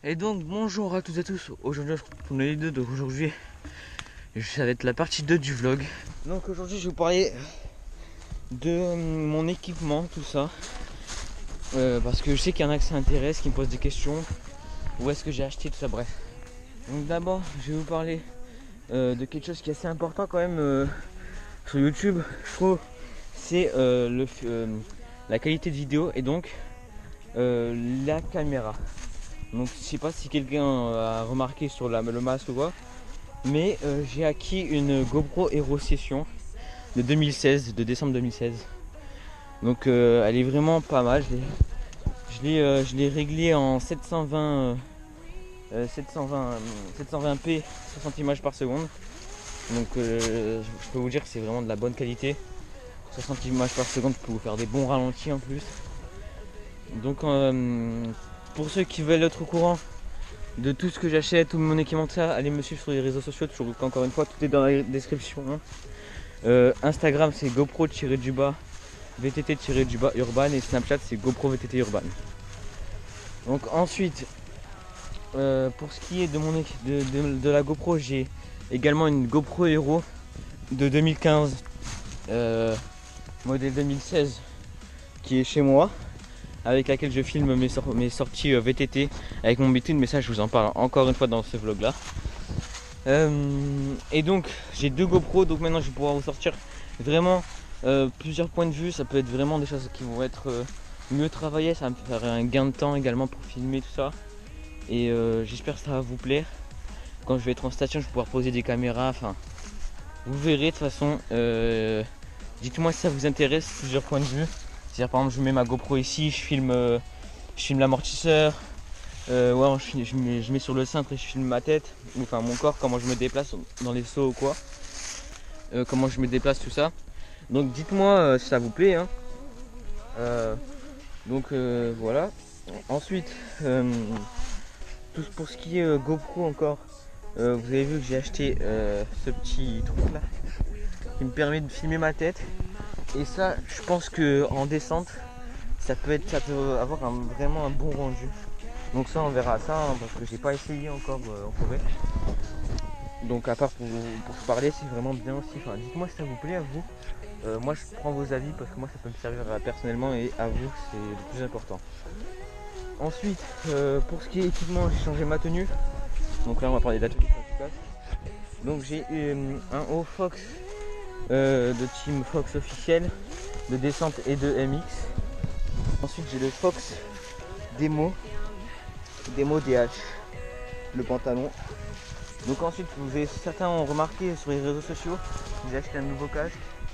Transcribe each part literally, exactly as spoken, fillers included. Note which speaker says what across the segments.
Speaker 1: Et donc bonjour à toutes et à tous. Aujourd'hui on est les deux, donc aujourd'hui ça va être la partie deux du vlog. Donc aujourd'hui je vais vous parler de mon équipement, tout ça, euh, parce que je sais qu'il y en a que ça intéresse, qui me posent des questions. Où est-ce que j'ai acheté tout ça, bref. Donc d'abord je vais vous parler euh, de quelque chose qui est assez important quand même euh, sur YouTube, je trouve. C'est euh, le, euh, la qualité de vidéo et donc euh, la caméra. Donc je sais pas si quelqu'un a remarqué sur la, le masque ou quoi, mais euh, j'ai acquis une GoPro Hero Session de deux mille seize, de décembre deux mille seize. Donc euh, elle est vraiment pas mal. Je l'ai euh, je l'ai réglée en sept cent vingt euh, sept cent vingt sept cent vingt p soixante images par seconde. Donc euh, je peux vous dire que c'est vraiment de la bonne qualité. soixante images par seconde, je peux vous faire des bons ralentis en plus. Donc euh, pour ceux qui veulent être au courant de tout ce que j'achète, tout mon équipement, allez me suivre sur les réseaux sociaux. Toujours, encore une fois, tout est dans la description. Hein. Euh, Instagram c'est GoPro-du-bas V T T-du-bas Urban et Snapchat c'est GoPro V T T Urban. Donc ensuite, euh, pour ce qui est de, mon, de, de, de la GoPro, j'ai également une GoPro Hero de deux mille quinze, euh, modèle deux mille seize, qui est chez moi, avec laquelle je filme mes, sor mes sorties euh, V T T avec mon Between, mais ça je vous en parle encore une fois dans ce vlog là. Euh, et donc j'ai deux GoPro, donc maintenant je vais pouvoir vous sortir vraiment euh, plusieurs points de vue. Ça peut être vraiment des choses qui vont être euh, mieux travaillées, ça va me faire un gain de temps également pour filmer tout ça. Et euh, j'espère que ça va vous plaire. Quand je vais être en station, je vais pouvoir poser des caméras, enfin vous verrez de toute façon. Euh, dites-moi si ça vous intéresse, plusieurs points de vue. C'est-à-dire par exemple je mets ma GoPro ici, je filme, euh, je filme l'amortisseur, euh, ouais, je, je, mets, je mets sur le cintre et je filme ma tête, ou enfin mon corps, comment je me déplace dans les sauts ou quoi, euh, comment je me déplace, tout ça. Donc dites-moi euh, si ça vous plaît. Hein. Euh, donc euh, voilà. Ensuite, euh, tout pour ce qui est euh, GoPro encore, euh, vous avez vu que j'ai acheté euh, ce petit truc là qui me permet de filmer ma tête. Et ça, je pense que en descente, ça peut être, ça peut avoir un, vraiment un bon rendu. Donc ça, on verra ça hein, parce que j'ai pas essayé encore euh, en forêt. Donc à part pour, pour se parler, c'est vraiment bien aussi. Enfin, dites-moi si ça vous plaît à vous. Euh, moi, je prends vos avis parce que moi, ça peut me servir euh, personnellement et à vous, c'est le plus important. Ensuite, euh, pour ce qui est équipement, j'ai changé ma tenue. Donc là, on va parler de la tenue principale. Donc j'ai euh, un haut Fox euh, de Team Fox officiel, de descente et de M X. Ensuite j'ai le Fox Demo, Demo D H, le pantalon. Donc ensuite, vous avez, certains ont remarqué sur les réseaux sociaux, j'ai acheté un nouveau casque,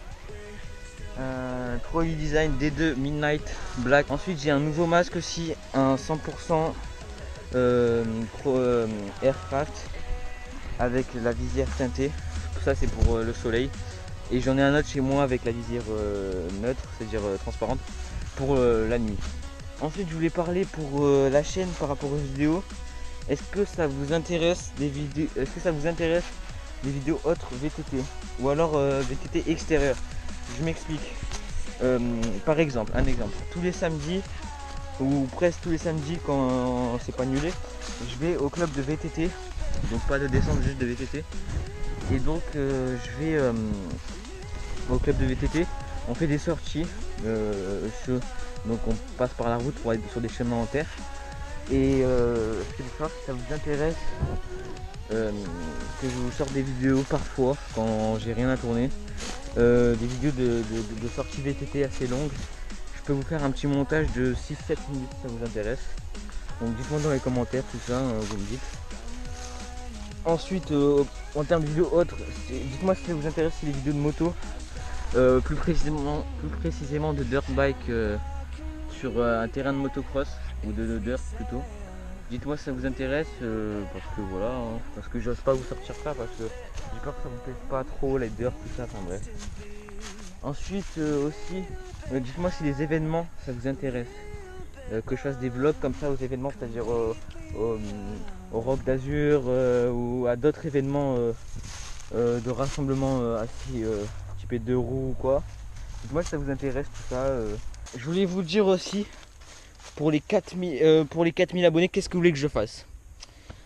Speaker 1: un Pro Elite Design D deux Midnight Black. Ensuite j'ai un nouveau masque aussi, un cent pour cent euh, Pro euh, Aircraft avec la visière teintée. Tout ça c'est pour euh, le soleil. Et j'en ai un autre chez moi avec la visière euh, neutre, c'est-à-dire euh, transparente, pour euh, la nuit. Ensuite je voulais parler pour euh, la chaîne par rapport aux vidéos. Est-ce que ça vous intéresse des vidéos Est-ce que ça vous intéresse des vidéos autres V T T ou alors euh, V T T extérieur? Je m'explique. Euh, par exemple, un exemple. Tous les samedis ou presque tous les samedis quand c'est pas annulé, je vais au club de V T T. Donc pas de descente, juste de V T T. Et donc euh, je vais euh, au club de V T T. On fait des sorties. Euh, sur, donc on passe par la route pour aller sur des chemins en terre. Et euh, c'est pour ça, si ça vous intéresse euh, que je vous sorte des vidéos parfois quand j'ai rien à tourner, euh, des vidéos de, de, de sortie V T T assez longues. Je peux vous faire un petit montage de six sept minutes si ça vous intéresse. Donc dites-moi dans les commentaires tout ça, euh, vous me dites. Ensuite euh, en termes de vidéos autres, dites-moi si ça vous intéresse les vidéos de moto, euh, plus précisément plus précisément de dirt bike euh, sur euh, un terrain de motocross ou de, de dirt plutôt. Dites-moi si ça vous intéresse euh, parce que voilà, hein, parce que j'ose pas vous sortir ça parce que j'ai peur que ça vous plaise pas trop les dirt tout ça, enfin bref. Ensuite euh, aussi, euh, dites-moi si les événements ça vous intéresse. Euh, que je fasse des vlogs comme ça aux événements, c'est-à-dire euh, au, au Rock d'Azur euh, ou à d'autres événements euh, euh, de rassemblement euh, assis euh, typé deux roues ou quoi. Dites-moi si ça vous intéresse tout ça. Euh. Je voulais vous dire aussi, pour les quatre mille, euh, pour les quatre mille abonnés, qu'est-ce que vous voulez que je fasse?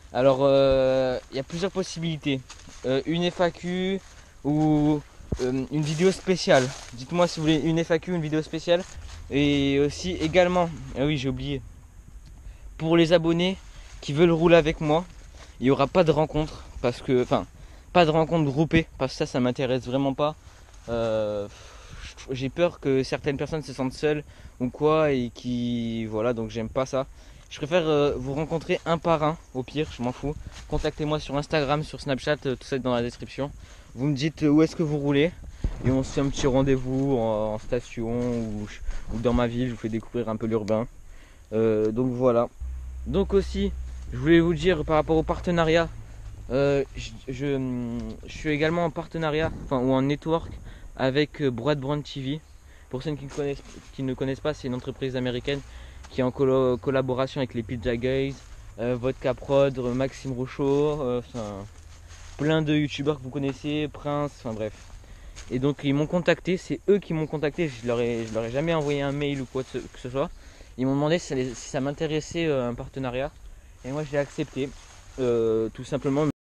Speaker 1: Alors, euh, il y a plusieurs possibilités. Euh, une F A Q ou euh, une vidéo spéciale. Dites-moi si vous voulez une F A Q, une vidéo spéciale. Et aussi également, ah oui j'ai oublié, pour les abonnés qui veulent rouler avec moi, il n'y aura pas de rencontre. Parce que, enfin, pas de rencontre groupée. Parce que ça, ça m'intéresse vraiment pas. Euh, j'ai peur que certaines personnes se sentent seules ou quoi et qui, voilà, donc j'aime pas ça. Je préfère euh, vous rencontrer un par un, au pire, je m'en fous. Contactez-moi sur Instagram, sur Snapchat, euh, tout ça est dans la description. Vous me dites euh, où est-ce que vous roulez et on se fait un petit rendez-vous en, en station ou, ou dans ma ville, je vous fais découvrir un peu l'urbain. Euh, donc voilà. Donc aussi, je voulais vous dire par rapport au partenariat, euh, je, je, je suis également en partenariat, enfin ou en network avec euh, Broadbrand T V. Pour ceux qui ne connaissent, qui ne connaissent pas, c'est une entreprise américaine qui est en colo- collaboration avec les Pizza Guys, euh, Vodka Prod, Maxime Rochaud, euh, enfin, plein de youtubeurs que vous connaissez, Prince, enfin bref. Et donc ils m'ont contacté, c'est eux qui m'ont contacté, je leur, ai, je leur ai jamais envoyé un mail ou quoi que ce soit. Ils m'ont demandé si ça, les- si ça m'intéressait euh, un partenariat et moi j'ai accepté, euh, tout simplement.